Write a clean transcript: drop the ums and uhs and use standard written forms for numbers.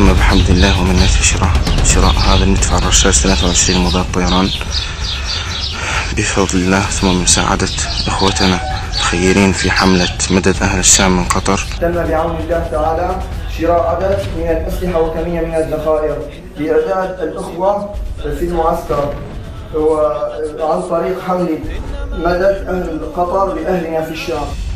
تم بحمد الله ومنته شراء هذا المدفع الرشاش 23 مضاد طيران بفضل الله، ثم مساعدة إخوتنا الخيرين في حملة مدد أهل الشام من قطر. تم بعون الله تعالى شراء عدد من الأسلحة وكمية من الذخائر لإعداد الأخوة في المعسكر، وعن طريق حمل مدد أهل قطر لأهلنا في الشام.